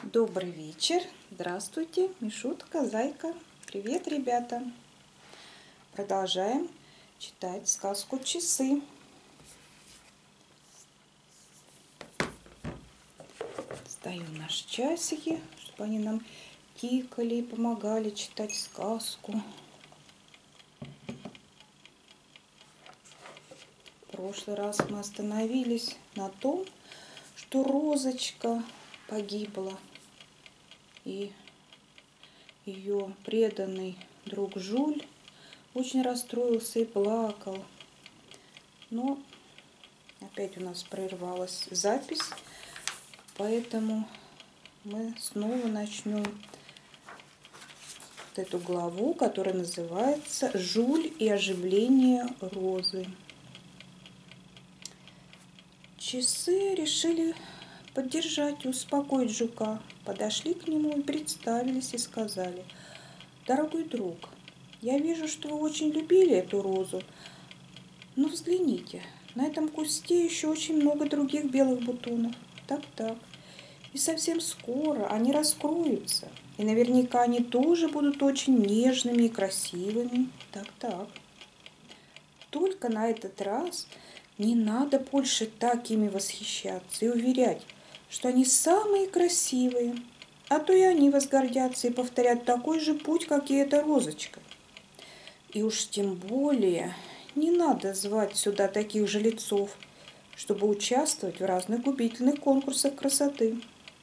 Добрый вечер. Здравствуйте, Мишутка, Зайка. Привет, ребята. Продолжаем читать сказку «Часы». Ставим наши часики, чтобы они нам тикали и помогали читать сказку. В прошлый раз мы остановились на том, что Розочка погибла, и ее преданный друг Жуль очень расстроился и плакал. Но опять у нас прервалась запись, поэтому мы снова начнем вот эту главу, которая называется «Жуль и оживление Розы». Часы решили поддержать и успокоить жука. Подошли к нему и представились и сказали: «Дорогой друг, я вижу, что вы очень любили эту розу, но взгляните, на этом кусте еще очень много других белых бутонов. Так. И совсем скоро они раскроются, и наверняка они тоже будут очень нежными и красивыми. Так. Только на этот раз не надо больше так ими восхищаться и уверять, что они самые красивые, а то и они возгордятся и повторят такой же путь, как и эта розочка. И уж тем более не надо звать сюда таких же лецов, чтобы участвовать в разных губительных конкурсах красоты.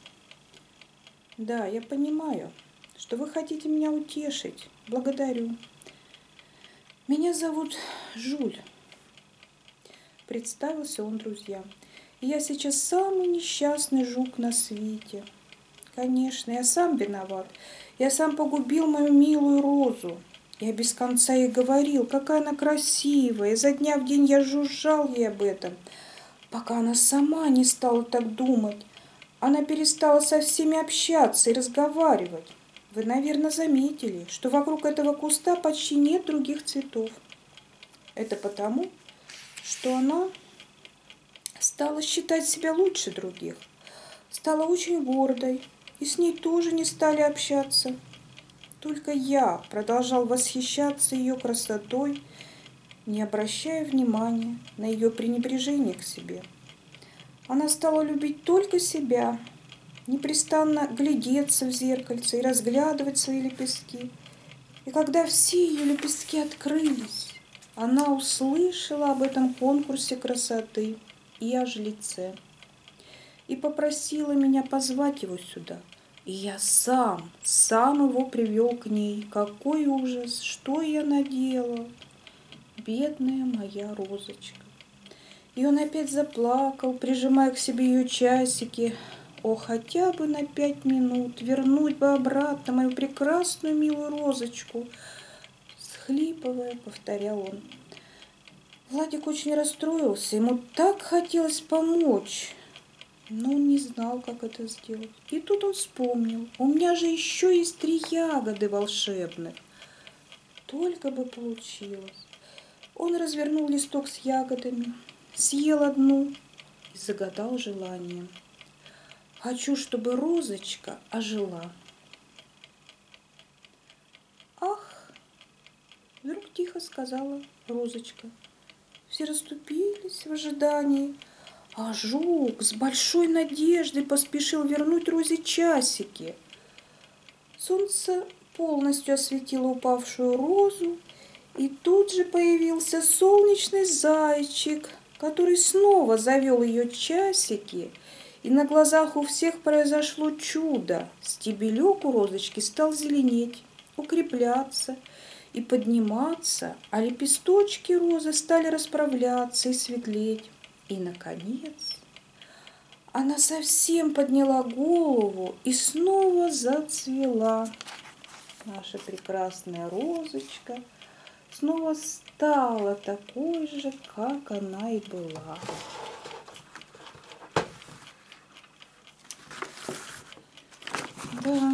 Да, я понимаю, что вы хотите меня утешить. Благодарю. Меня зовут Жуль. Представился он друзьям. И я сейчас самый несчастный жук на свете. Конечно, я сам виноват. Я сам погубил мою милую розу. Я без конца ей говорил, какая она красивая. Изо дня в день я жужжал ей об этом, пока она сама не стала так думать. Она перестала со всеми общаться и разговаривать. Вы, наверное, заметили, что вокруг этого куста почти нет других цветов. Это потому, что она стала считать себя лучше других, стала очень гордой, и с ней тоже не стали общаться. Только я продолжал восхищаться ее красотой, не обращая внимания на ее пренебрежение к себе. Она стала любить только себя, непрестанно глядеться в зеркальце и разглядывать свои лепестки. И когда все ее лепестки открылись, она услышала об этом конкурсе красоты и о жреце, и попросила меня позвать его сюда. И я сам его привел к ней. Какой ужас, что я наделал, бедная моя розочка. И он опять заплакал, прижимая к себе ее часики. О, хотя бы на 5 минут вернуть бы обратно мою прекрасную милую розочку. Схлипывая, повторял он. Владик очень расстроился, ему так хотелось помочь, но он не знал, как это сделать. И тут он вспомнил, у меня же еще есть 3 ягоды волшебных. Только бы получилось. Он развернул листок с ягодами, съел одну и загадал желание. Хочу, чтобы розочка ожила. Ах! Вдруг тихо сказала розочка. Все расступились в ожидании, а жук с большой надеждой поспешил вернуть Розе часики. Солнце полностью осветило упавшую розу, и тут же появился солнечный зайчик, который снова завел ее часики, и на глазах у всех произошло чудо. Стебелек у розочки стал зеленеть, укрепляться и подниматься, а лепесточки розы стали расправляться и светлеть. И, наконец, она совсем подняла голову и снова зацвела. Наша прекрасная розочка снова стала такой же, как она и была. Да.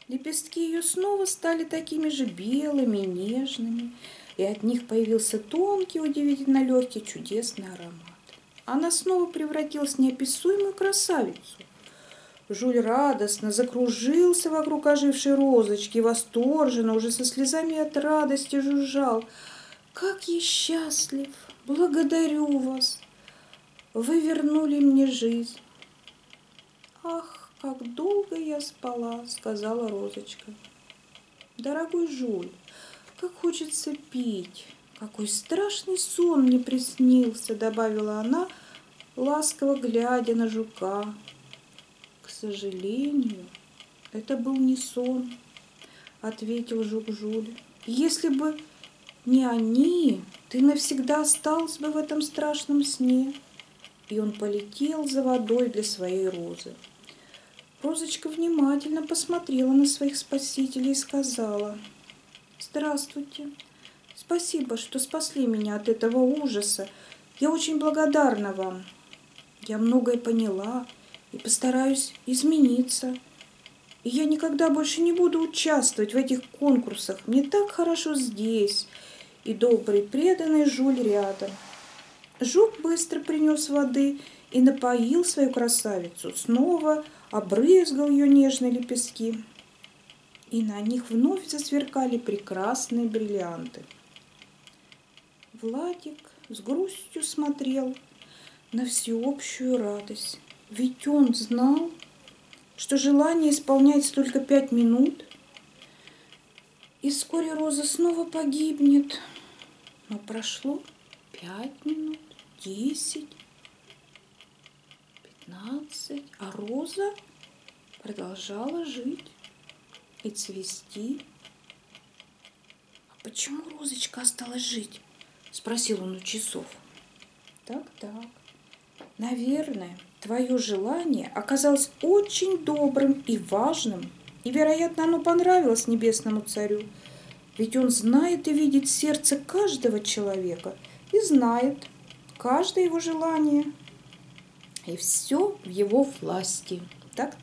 Лепестки ее снова стали такими же белыми, нежными, и от них появился тонкий, удивительно легкий, чудесный аромат. Она снова превратилась в неописуемую красавицу. Жуль радостно закружился вокруг ожившей розочки, восторженно, уже со слезами от радости жужжал. «Как я счастлив! Благодарю вас! Вы вернули мне жизнь!» «Ах, как долго я спала!» — сказала розочка. «Дорогой Жуль, как хочется пить! Какой страшный сон мне приснился!» — добавила она, ласково глядя на жука. «К сожалению, это был не сон», — ответил жук Жуль. «Если бы не они, ты навсегда остался бы в этом страшном сне». И он полетел за водой для своей розы. Розочка внимательно посмотрела на своих спасителей и сказала: «Здравствуйте. Спасибо, что спасли меня от этого ужаса. Я очень благодарна вам. Я многое поняла и постараюсь измениться. И я никогда больше не буду участвовать в этих конкурсах. Мне так хорошо здесь». И добрый, преданный Жуль рядом. Жук быстро принес воды и напоил свою красавицу, снова обрызгал ее нежные лепестки, и на них вновь засверкали прекрасные бриллианты. Владик с грустью смотрел на всеобщую радость, ведь он знал, что желание исполняется только 5 минут, и вскоре роза снова погибнет. Но прошло 5 минут, 10, 15, а роза продолжала жить и цвести. «А почему розочка осталась жить?» — спросил он у часов. «Так, наверное, твое желание оказалось очень добрым и важным, и, вероятно, оно понравилось небесному царю. Ведь он знает и видит сердце каждого человека и знает каждое его желание. И все в его власти. Так.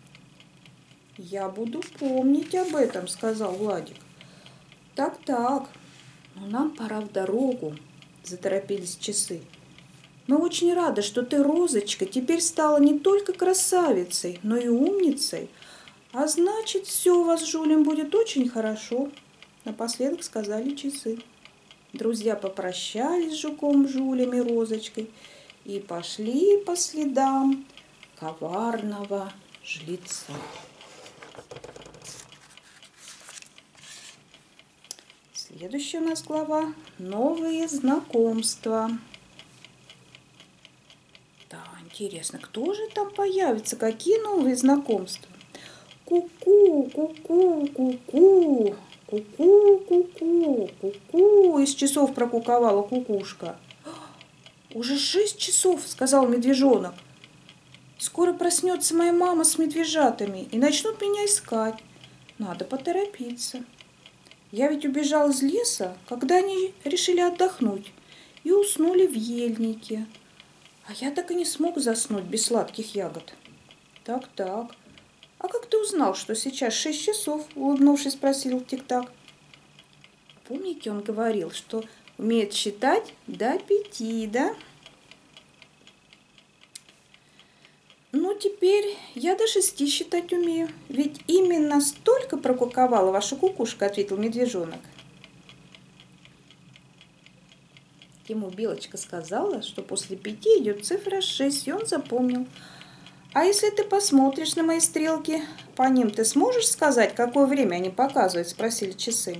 Я буду помнить об этом», — сказал Владик. Так. Но нам пора в дорогу, — заторопились часы. Мы очень рады, что ты, розочка, теперь стала не только красавицей, но и умницей. А значит, все у вас с Жулем будет очень хорошо. Напоследок сказали часы. Друзья попрощались с жуком, Жулем и розочкой и пошли по следам коварного жреца. Следующая у нас глава — новые знакомства. Да, интересно, кто же там появится? Какие новые знакомства? Ку-ку, ку-ку, ку-ку, ку-ку, ку-ку, ку-ку. Из часов прокуковала кукушка. «Уже 6 часов», — сказал медвежонок. «Скоро проснется моя мама с медвежатами и начнут меня искать. Надо поторопиться. Я ведь убежал из леса, когда они решили отдохнуть и уснули в ельнике. А я так и не смог заснуть без сладких ягод». Так. «А как ты узнал, что сейчас 6 часов?» — улыбнувшись, спросил Тик-так. Помните, он говорил, что умеет считать до 5, да? Ну, теперь я до 6 считать умею. Ведь именно столько прокуковала ваша кукушка, — ответил медвежонок. Ему белочка сказала, что после 5 идет цифра 6, и он запомнил. «А если ты посмотришь на мои стрелки, по ним ты сможешь сказать, какое время они показывают?» — спросили часы.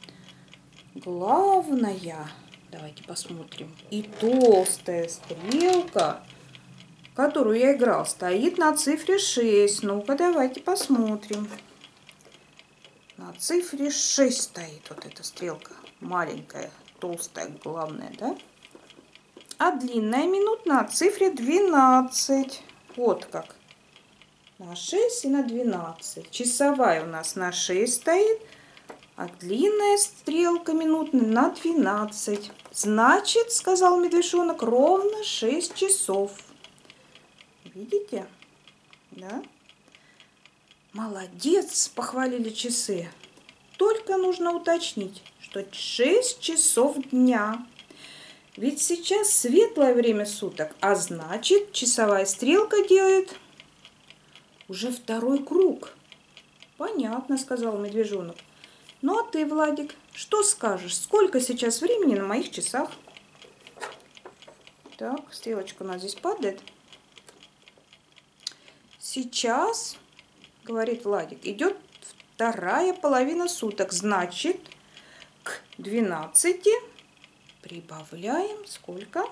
Главная, давайте посмотрим, и толстая стрелка, которую я играл, стоит на цифре 6. Ну-ка, давайте посмотрим. На цифре 6 стоит вот эта стрелка. Маленькая, толстая, главная, да? А длинная минут на цифре 12. Вот как. На 6 и на 12. Часовая у нас на 6 стоит, а длинная стрелка минутная на 12. Значит, — сказал медвежонок, — ровно 6 часов. Видите? Да? Молодец, похвалили часы. Только нужно уточнить, что 6 часов дня. Ведь сейчас светлое время суток, а значит, часовая стрелка делает уже второй круг. Понятно, сказал медвежонок. Ну а ты, Владик, что скажешь? Сколько сейчас времени на моих часах? Так, стрелочка у нас здесь падает. Сейчас, говорит Владик, идет вторая половина суток. Значит, к 12 прибавляем сколько?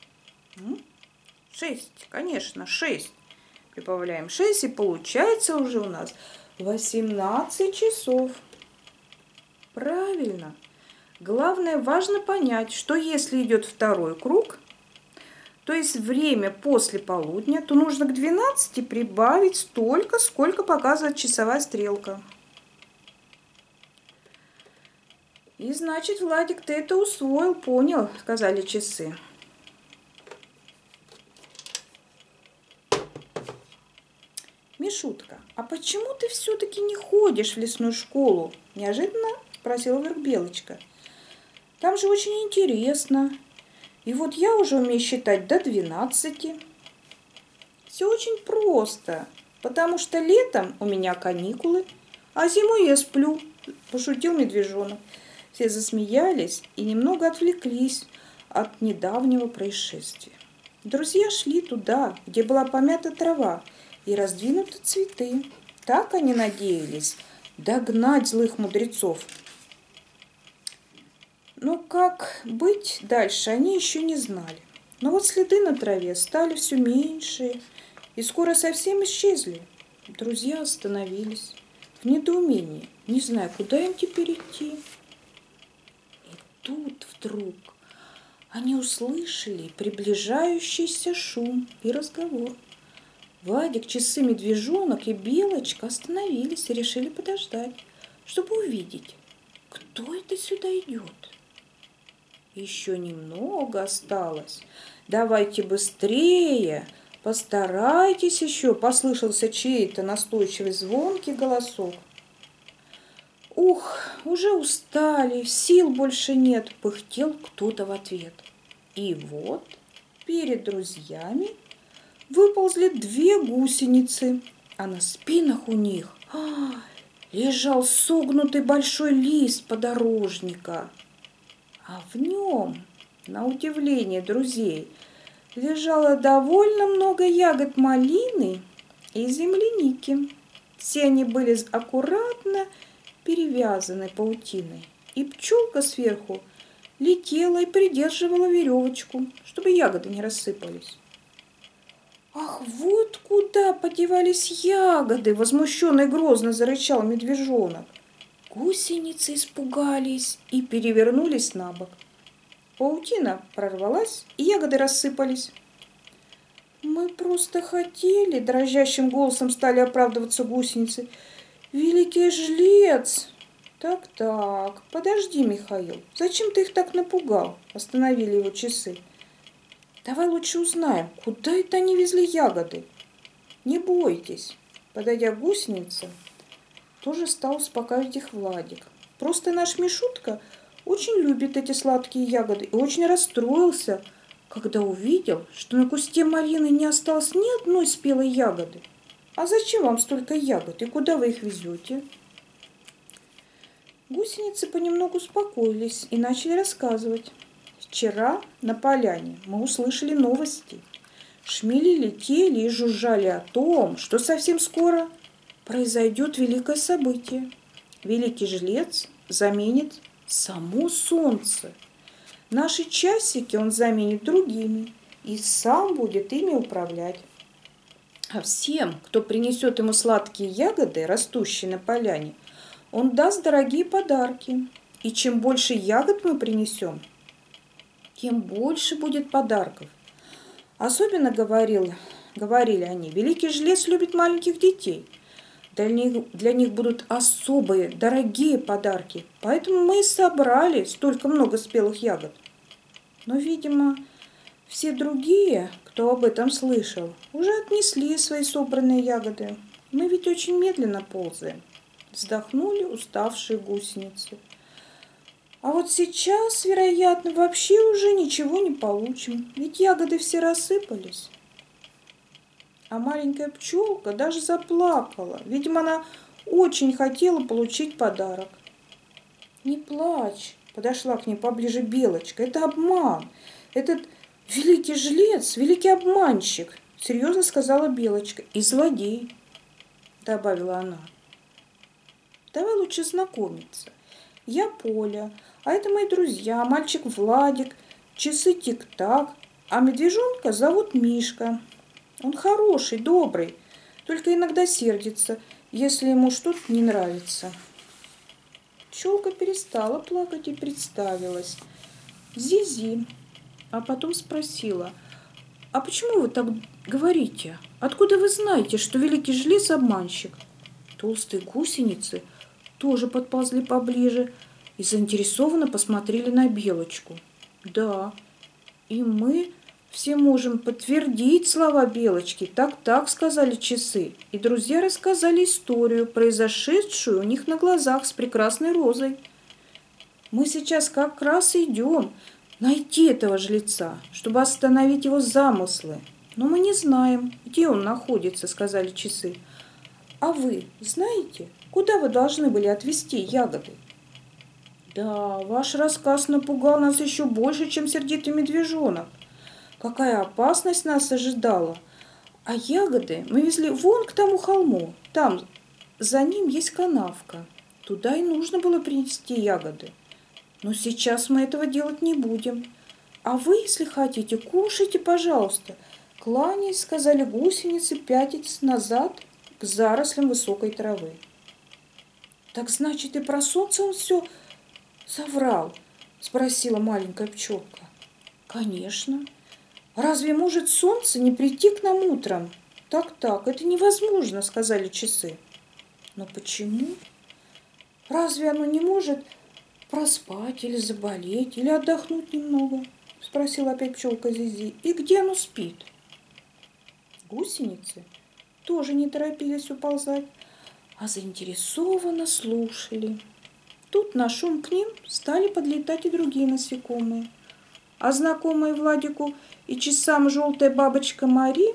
6, конечно, 6. Прибавляем 6, и получается уже у нас 18 часов. Правильно. Главное, важно понять, что если идет второй круг, то есть время после полудня, то нужно к 12 прибавить столько, сколько показывает часовая стрелка. И значит, Владик, ты это усвоил, понял, сказали часы. Мишутка, а почему ты все-таки не ходишь в лесную школу? Неожиданно спросила вдруг Белочка. Там же очень интересно. И вот я уже умею считать до 12. Все очень просто, потому что летом у меня каникулы, а зимой я сплю, пошутил медвежонок. Все засмеялись и немного отвлеклись от недавнего происшествия. Друзья шли туда, где была помята трава и раздвинуты цветы. Так они надеялись догнать злых мудрецов. Но как быть дальше, они еще не знали. Но вот следы на траве стали все меньше и скоро совсем исчезли. Друзья остановились в недоумении, не зная, куда им теперь идти. И тут вдруг они услышали приближающийся шум и разговор. Владик, часы, медвежонок и Белочка остановились и решили подождать, чтобы увидеть, кто это сюда идет. Еще немного осталось. Давайте быстрее, постарайтесь еще, послышался чей-то настойчивый звонкий голосок. Ух, уже устали, сил больше нет, пыхтел кто-то в ответ. И вот перед друзьями выползли 2 гусеницы, а на спинах у них лежал согнутый большой лист подорожника. А в нем, на удивление друзей, лежало довольно много ягод малины и земляники. Все они были аккуратно перевязаны паутиной, и пчелка сверху летела и придерживала веревочку, чтобы ягоды не рассыпались. «Ах, вот куда подевались ягоды!» — возмущенно и грозно зарычал медвежонок. Гусеницы испугались и перевернулись на бок. Паутина прорвалась, и ягоды рассыпались. «Мы просто хотели», — дрожащим голосом стали оправдываться гусеницы. «Великий жрец!» «Так, подожди, Михаил, зачем ты их так напугал?» — остановили его часы. «Давай лучше узнаем, куда это они везли ягоды?» «Не бойтесь», — подойдя к гусеницам, тоже стал успокаивать их Владик. «Просто наш Мишутка очень любит эти сладкие ягоды и очень расстроился, когда увидел, что на кусте малины не осталось ни одной спелой ягоды. А зачем вам столько ягод и куда вы их везете?» Гусеницы понемногу успокоились и начали рассказывать. «Вчера на поляне мы услышали новости. Шмели летели и жужжали о том, что совсем скоро произойдет великое событие. Великий жрец заменит само солнце. Наши часики он заменит другими и сам будет ими управлять. А всем, кто принесет ему сладкие ягоды, растущие на поляне, он даст дорогие подарки. И чем больше ягод мы принесем, тем больше будет подарков. Особенно, говорили они, великий жрец любит маленьких детей. Для них будут особые, дорогие подарки. Поэтому мы и собрали столько много спелых ягод. Но, видимо, все другие, кто об этом слышал, уже отнесли свои собранные ягоды. Мы ведь очень медленно ползаем. Вздохнули уставшие гусеницы. А вот сейчас, вероятно, вообще уже ничего не получим, ведь ягоды все рассыпались. А маленькая пчелка даже заплакала. Видимо, она очень хотела получить подарок. Не плачь, подошла к ней поближе Белочка. Это обман. Этот великий жлец, великий обманщик, серьезно сказала Белочка. И злодей, добавила она. Давай лучше знакомиться. Я Поля, а это мои друзья, мальчик Владик, часы Тик-Так, а медвежонка зовут Мишка. Он хороший, добрый, только иногда сердится, если ему что-то не нравится. Пчелка перестала плакать и представилась. Зизи. А потом спросила, а почему вы так говорите? Откуда вы знаете, что великий жлец обманщик? Толстые гусеницы тоже подползли поближе и заинтересованно посмотрели на Белочку. Да, и мы все можем подтвердить слова Белочки. Так, сказали часы. И друзья рассказали историю, произошедшую у них на глазах с прекрасной розой. Мы сейчас как раз идем найти этого жреца, чтобы остановить его замыслы. Но мы не знаем, где он находится, сказали часы. А вы знаете, куда вы должны были отвезти ягоды? Да, ваш рассказ напугал нас еще больше, чем сердитый медвежонок. Какая опасность нас ожидала. А ягоды мы везли вон к тому холму. Там за ним есть канавка. Туда и нужно было принести ягоды. Но сейчас мы этого делать не будем. А вы, если хотите, кушайте, пожалуйста. Кланяясь, сказали гусеницы, пятясь назад к зарослям высокой травы. Так значит, и про солнце он все соврал? Спросила маленькая пчелка. Конечно. Разве может солнце не прийти к нам утром? Так, это невозможно, сказали часы. Но почему? Разве оно не может проспать или заболеть, или отдохнуть немного? Спросила опять пчелка Зизи. И где оно спит? Гусеницы тоже не торопились уползать, а заинтересованно слушали. Тут на шум к ним стали подлетать и другие насекомые. А знакомые Владику и часам желтая бабочка Мари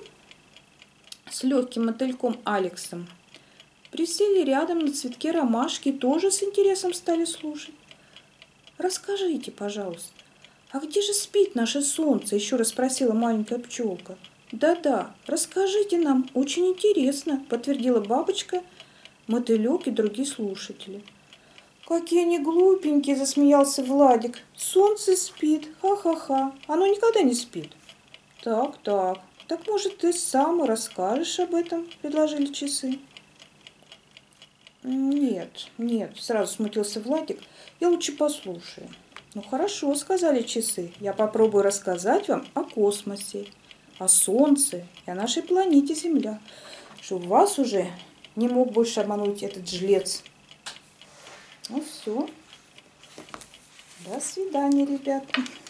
с легким мотыльком Алексом присели рядом на цветке ромашки и тоже с интересом стали слушать. «Расскажите, пожалуйста, а где же спит наше солнце?» еще раз спросила маленькая пчелка. «Да, расскажите нам, очень интересно», подтвердила бабочка, мотылек и другие слушатели. «Какие они глупенькие!» – засмеялся Владик. «Солнце спит, ха-ха-ха, оно никогда не спит». Так, может, ты сам и расскажешь об этом?» – предложили часы. Нет, сразу смутился Владик, я лучше послушаю. Ну хорошо, сказали часы, я попробую рассказать вам о космосе, о Солнце и о нашей планете Земля, чтобы вас уже не мог больше обмануть этот жлец. Ну все. До свидания, ребята.